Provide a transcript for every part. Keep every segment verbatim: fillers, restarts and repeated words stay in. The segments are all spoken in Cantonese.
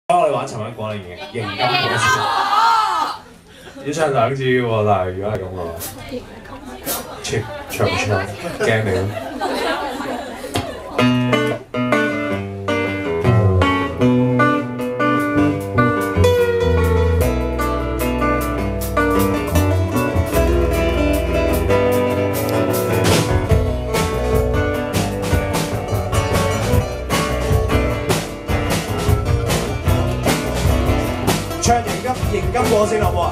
幫我哋玩尋緊講你型型金嗰時，要唱兩次喎，但係如果係咁嘅話，切唱唔唱？驚你咯！唱型金型金過先好唔好啊？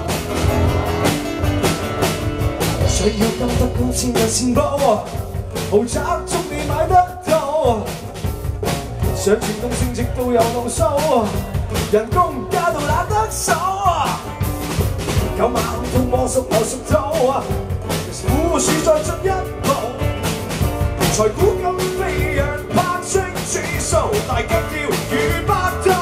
想要金得高千嘅錢包，豪宅中你買得到，想轉東升職都有路數，人工加到懶得數，九萬通魔術有熟到，股市再進一步，財股咁飛揚拍升指數，大吉跳如百度。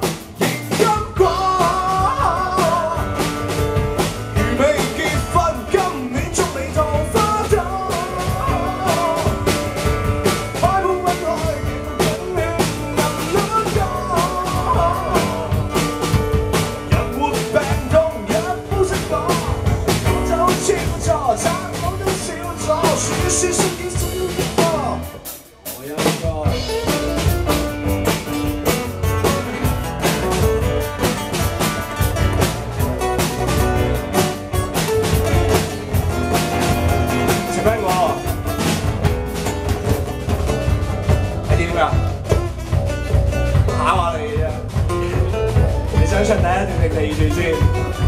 打下你啫，你想唱第一段定第二段先？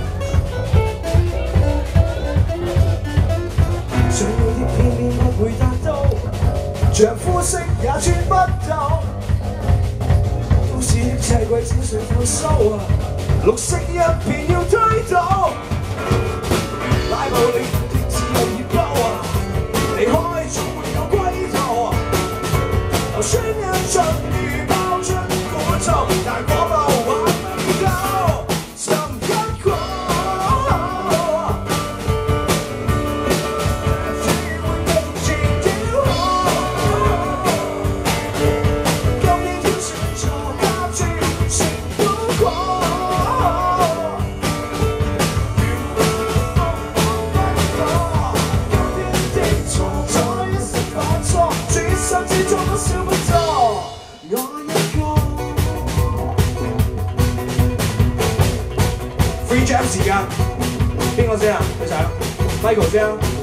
想要的偏偏不會達到，像膚色也轉不到。都市的車軌只需透收啊，綠色一片要推倒。拉布你鐵只有熱鳩啊，離開總會有歸頭啊，留宣人像如爆出鼓奏，但果爆還未夠，尋一個。 Free jam 時間，邊個先啊？佢唱 ，Michael 先啊。